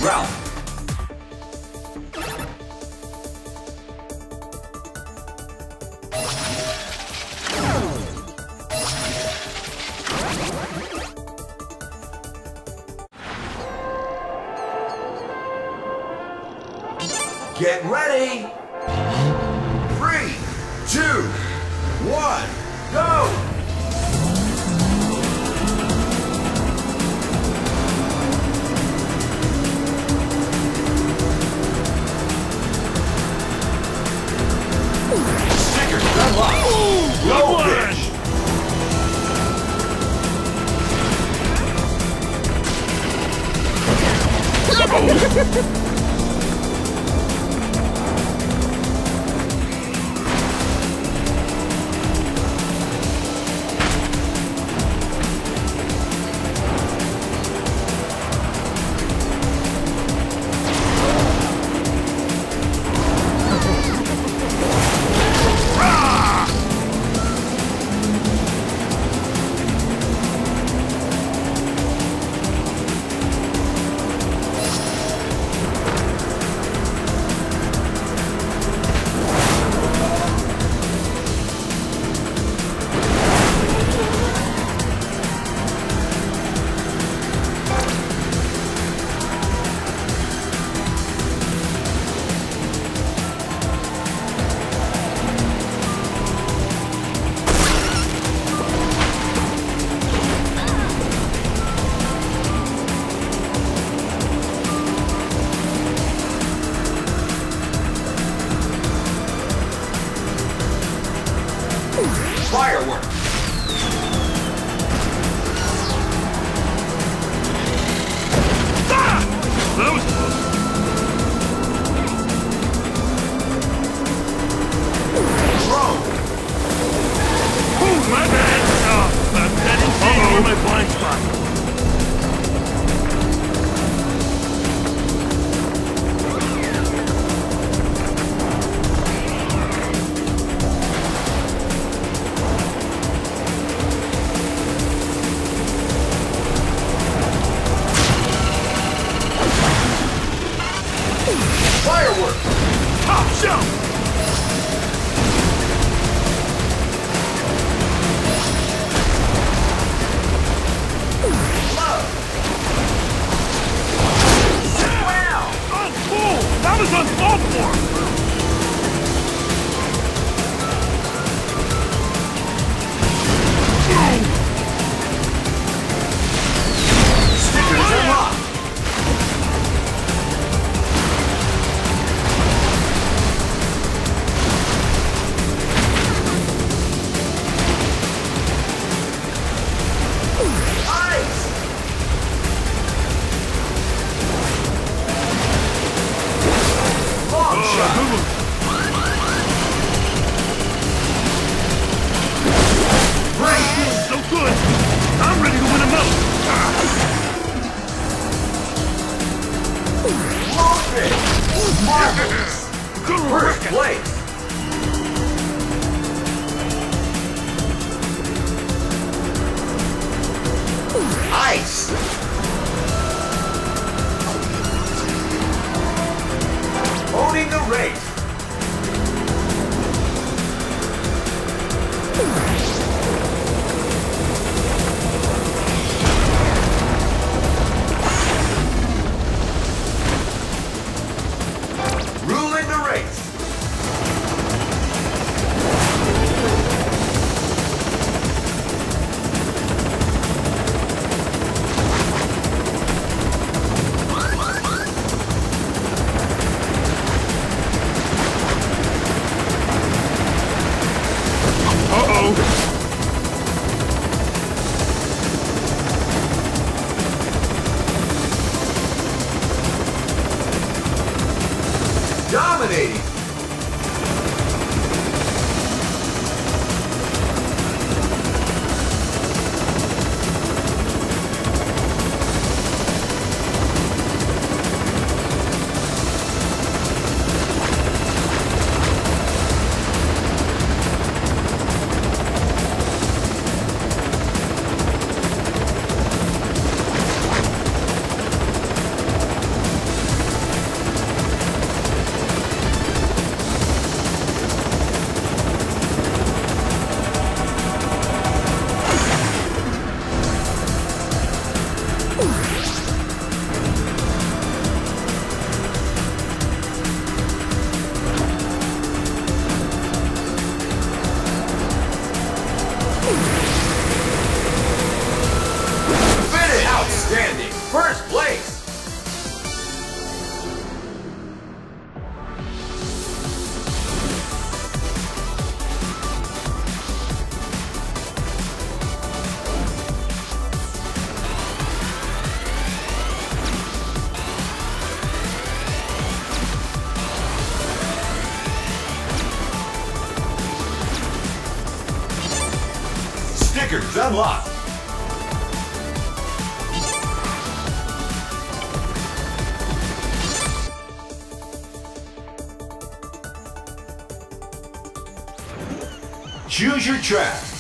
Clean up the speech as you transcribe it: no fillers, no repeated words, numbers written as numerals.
Ralph. Get ready! 3, 2, 1, go! Stickers unlocked! Go fish! Fireworks! Ah! That was close. Drone! Oh, my bad! Oh, that didn't see me in my blind spot. Fireworks! Top shelf! Love! Wow! Oh, cool! That was uncalled for! Stickers unlocked! Ice! Long shot! Great! So good! I'm ready to win a medal! Long fish! Marvelous! Good First work! place! Ice! Owning the race! Ruling the race! Records unlocked. Choose your track.